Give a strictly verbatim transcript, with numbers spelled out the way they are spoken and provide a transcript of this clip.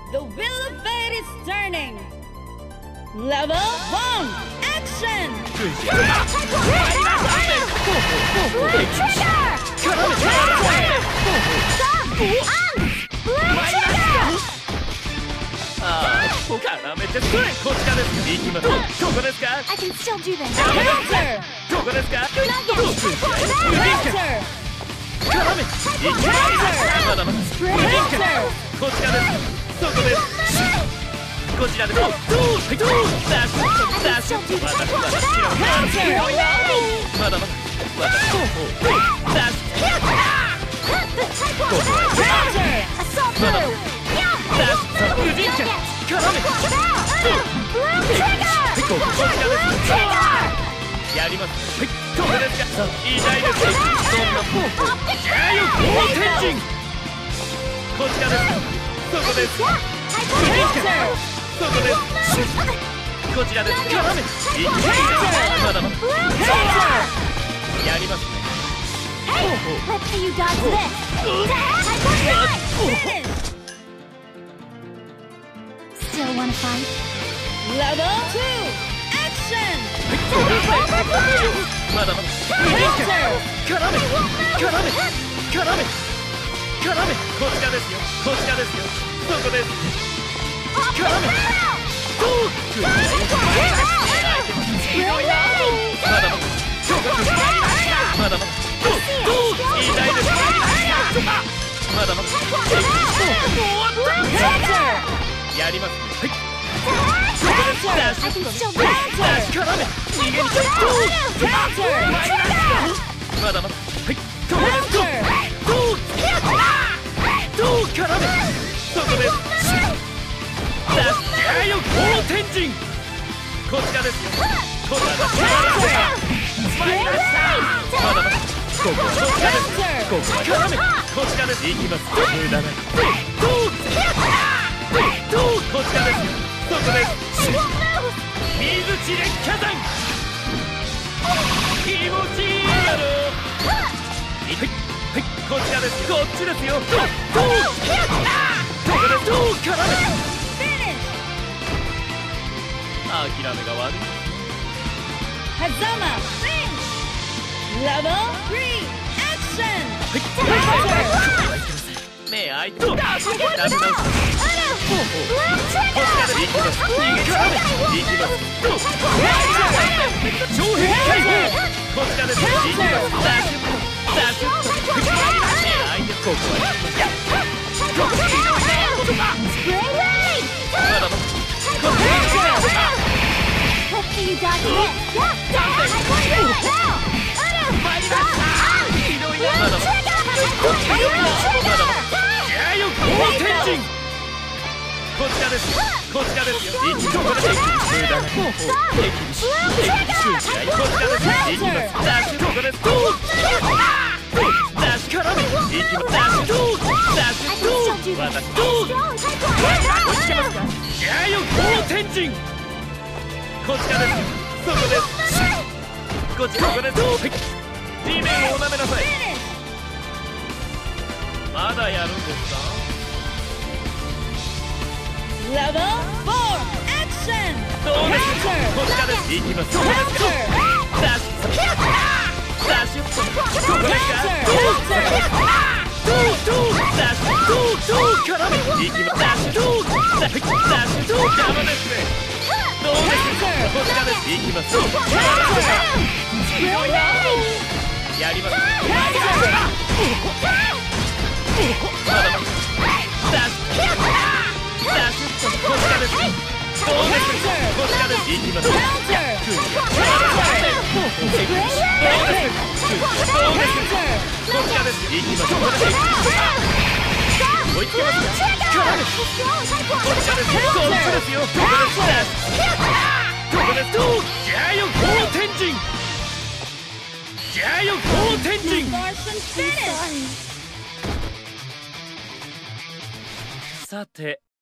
The wheel of fate is turning. Level one, action! I can still do this. Counter! ここですか？ Counter! 絡め！いけ！まだまだ。こちらです。そこです。こちらです。どう？どう？ダッシュ！ダッシュ！まだまだ。まだまだ。まだ。ダッシュ！ここは。まだまだ。ダッシュ！無人機！絡め！こここちらです。やります。はい、ここですか。痛いです。そんなもう。じゃあよ、大天神。こちらです。そこです。そこです。こちらです。絡め。いけ。まだまだ。やりますね。 Let's see you dodge this. Still wanna fight? Level two, action! まだまだ。 Counter! 絡め。絡め。絡め。絡め。こちらですよ。こちらですよ。そこです。絡め。どう？まだまだ。まだまだ。どう？どう？痛いです。まだまだ。やります。はい。ダッシュ。ダッシュ。絡め。逃げに。どう？まだまだ。はい。どう？どう？どう？絡め。そこです。ダッシュ。やよ、大天神。こちらですよ。こちらだ。参りました。まだまだ。ここはこちらです。ここは絡め。こちらです。行きます。無駄ない。どう？どう？こちらです。そこです。水地烈火山。気持ちいいやろ。はいはい、こちらです。こっちですよ。どう？どう？ここです。どう？絡め。諦めが悪い。 ハザマLevel three, action! 目開いてる。ダメだ。こちらで行きます。逃げちゃう。行きます。長編解放。こちらです。行きます。ダッシュ。ダッシュ。目開いてる。ここは行きます。まだまだ。こっちです。 Let's see you dodge this. 参りました。ひどいな。まだまだ。まだまだ。やよ、大天神。こちらです。こちらですよ。一度これで。無駄な。敵にし。敵にし。こちらです。行きます。ダッシュ。ここです。どう？ダッシュ絡め。行きます。ダッシュ。どう？ダッシュ。どう？私。どう？追いつけますか。やよ、大天神。こちらです。そこです。こっちここです。はい。地面をお舐めなさい。まだやるんですか？ Level four, action! どうです？こちらです。行きます。どうですか？ダッシュ。ダッシュ。ここですか？どう？どう？どう？ダッシュ。どう？どう？絡め。行きます。ダッシュ。どう？ダッシュ。どう？邪魔ですね。どうです？こちらです。行きます。やります。まだまだ。ダッシュ。ダッシュ。こちらです。どうです？こちらです。行きます。どうです？どうです？こちらです。行きます。追いつけますか？こちらです。こっちですよ。ここです。ここです。どう？じゃあよ、大天神。じゃあよ、大天神。さて。